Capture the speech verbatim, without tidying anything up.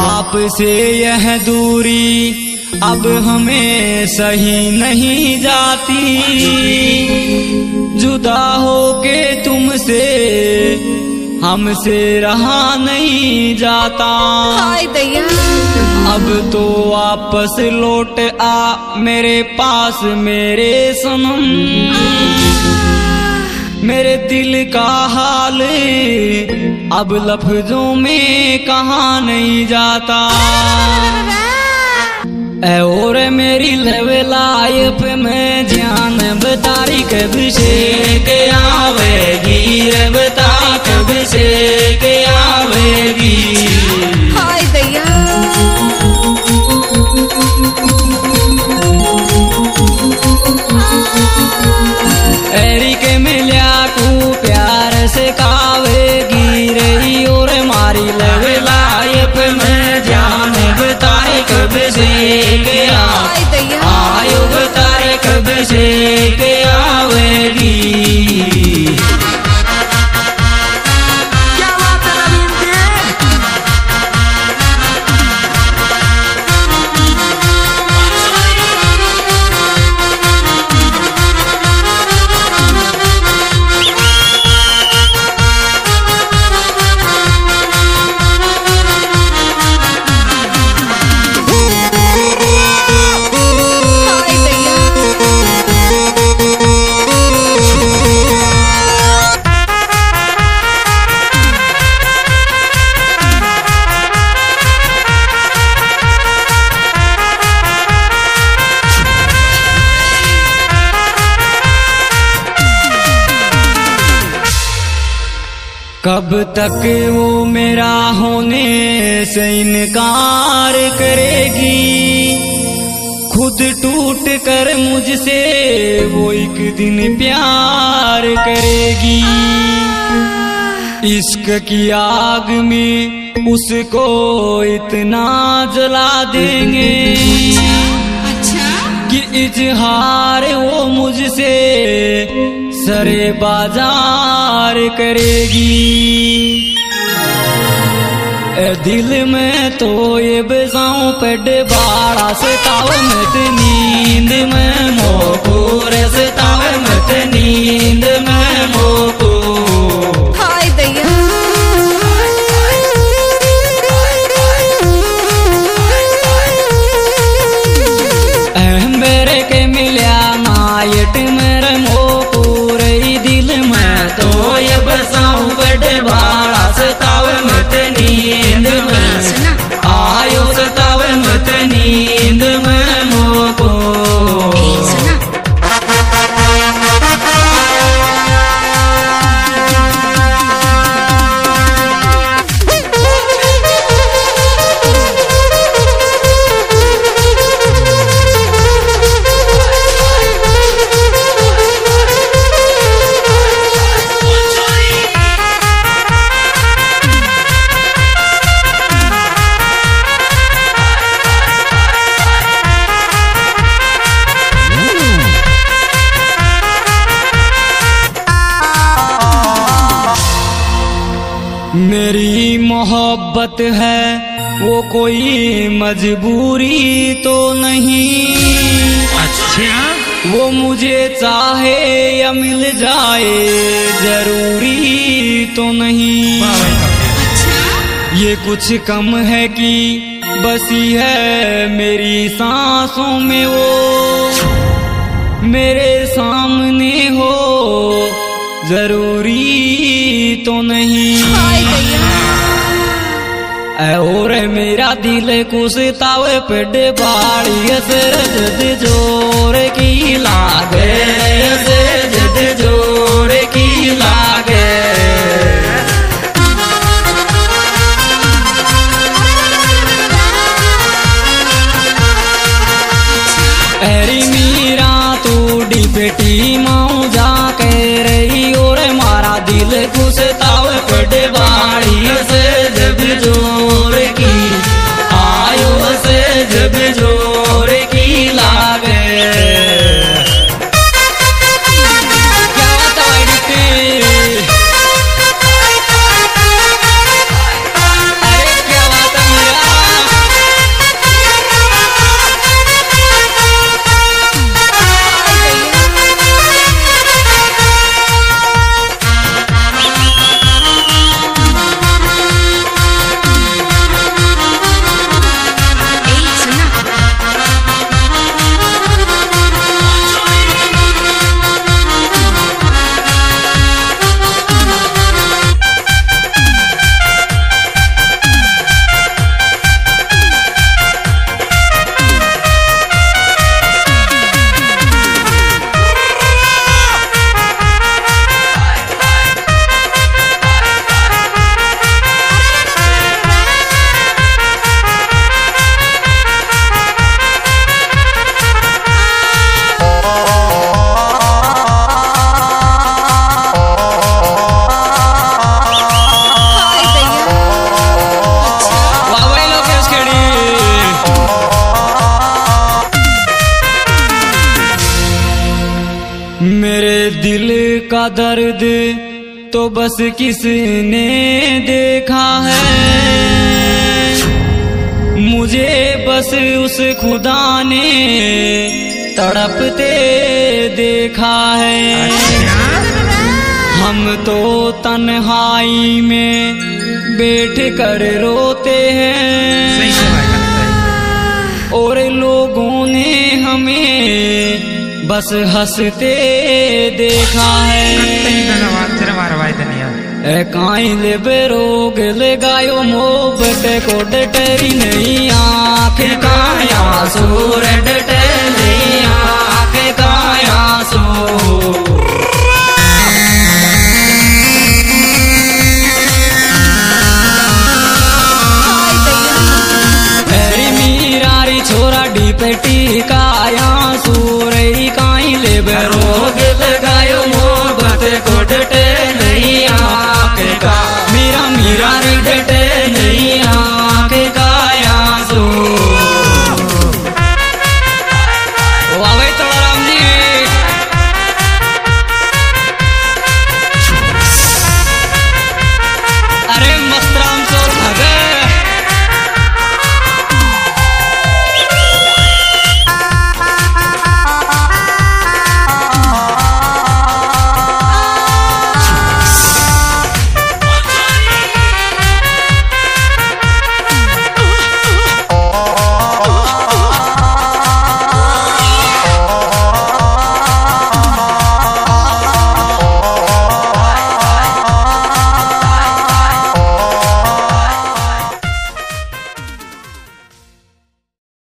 आपसे यह दूरी अब हमें सही नहीं जाती, जुदा होके तुमसे हमसे रहा नहीं जाता। हाय दैया, अब तो वापस लौट आ मेरे पास मेरे सनम, मेरे दिल का हाल अब लफ्जों में कहा नहीं जाता। ए और मेरी लवलाइफ में जान बतारी कब से के आवेगी, रे बता कब से के आवेगी। हाय दैया, एरी के मिल्या को प्यार से कावेगी रही और मारी लवलाइफ में जान बतारी कब से के हाय दैया, आयो बतारे कब से के आवेगी। क्या बात है नवीन के? हाय दैया, कब तक वो मेरा होने से इनकार करेगी, खुद टूट कर मुझसे वो एक दिन प्यार करेगी। इश्क की आग में उसको इतना जला देंगे अच्छा कि इजहार वो मुझसे सरे बाजार करेगी। ए दिल में तो ये बेजाऊं पेड़ बाड़ा से ताव मत नींद में मोको रे से ताव मत नींद में मोको। हाय दैया, ए मेरे के मिल्या नायट मेरे मोको रे दिल में तो ये बेजाऊं पेड़ बाड़ा से ताव मत नींद में सुना आयो सतावे मत नींद में मोको। सुना मेरी मोहब्बत है वो कोई मजबूरी तो नहीं, अच्छा वो मुझे चाहे या मिल जाए जरूरी तो नहीं। ये कुछ कम है कि बसी है मेरी सांसों में वो, मेरे सामने हो जरूरी तो नहीं। हाय दैया, ऐ और मेरा दिल कुसतावे पेड़ बाड़ी से जद जोर की लागे, से जद जोर की लागे। एरी मीरा तू डी बेटी माऊ जा के रही और मारा दिल कुसतावे पेड़ बाड़ी से जब जोर की आयो से जब जोर की लागे। क्या बात है डिप्टी? अरे क्या बात है मेरा का दर्द तो बस किसने देखा है, मुझे बस उस खुदा ने तड़पते देखा है। हम तो तन्हाई में बैठ कर रोते हैं और लोगों ने हमें बस हंसते देखा है। ए काई ले बेरोग ले गायो मोहब्बत को डटरी नहीं आँख काया सूर डटे नहीं आँख काया सो। छोरा डी पेटी काया सूरई